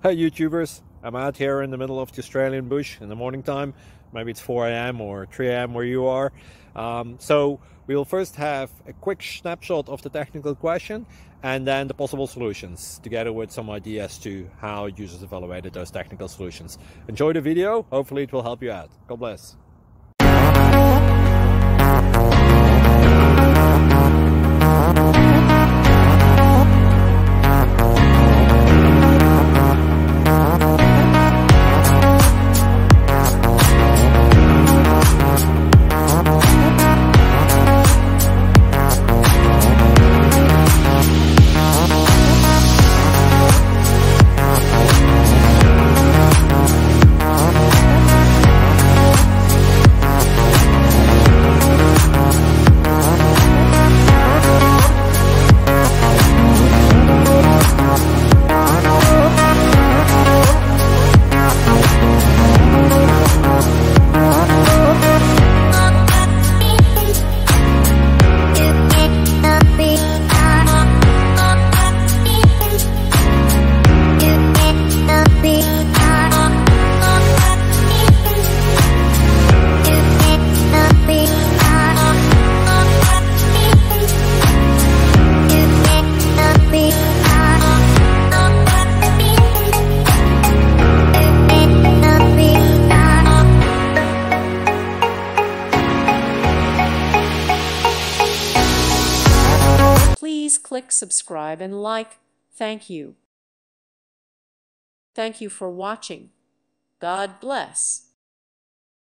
Hi YouTubers, I'm out here in the middle of the Australian bush in the morning time. Maybe it's 4 a.m. or 3 a.m. where you are. So we'll first have a quick snapshot of the technical question and then the possible solutions, together with some ideas to how users evaluated those technical solutions. Enjoy the video, hopefully it will help you out. God bless. Please click subscribe and like. Thank you. Thank you for watching. God bless.